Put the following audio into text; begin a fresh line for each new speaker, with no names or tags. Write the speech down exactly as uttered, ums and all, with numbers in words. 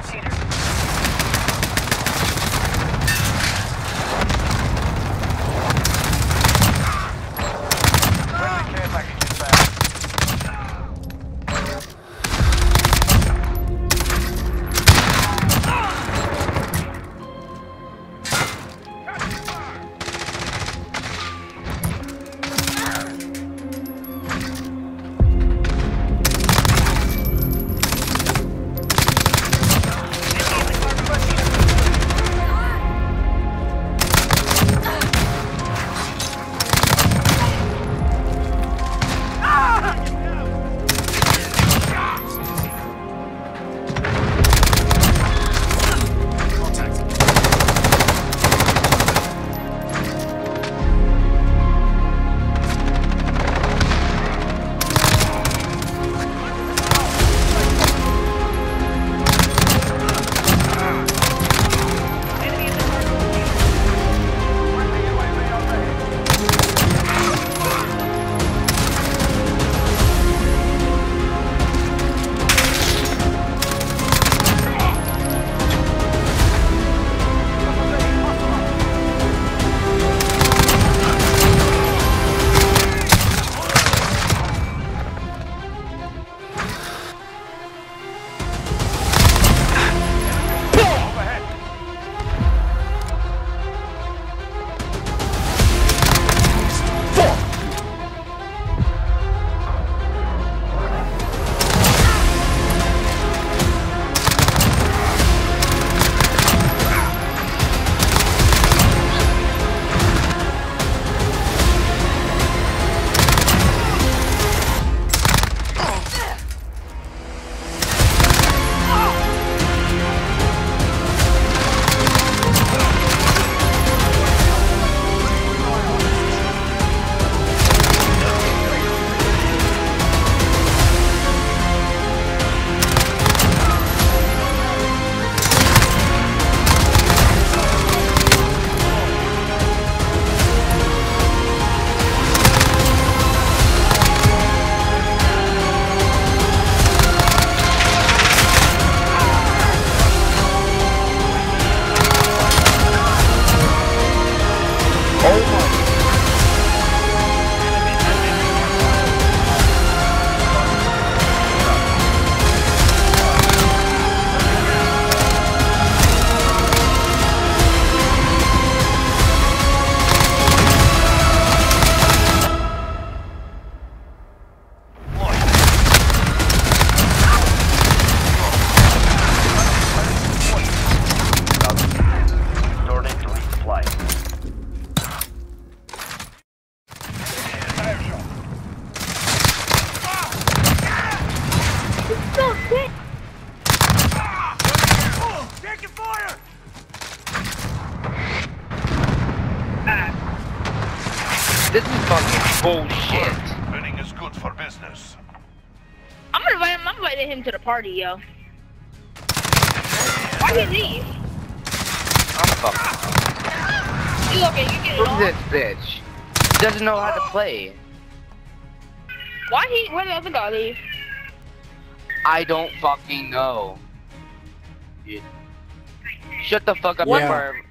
This is fucking bullshit.
Winning is good for business.
I'm gonna invite him. I'm inviting him to the party, yo. Why did he leave?
I'm fucking.
You okay? You get it
Who's
on?
this bitch? He doesn't know how to play.
Why he? Where the other guy leave?
I don't fucking know. Dude. Shut the fuck up
What?
before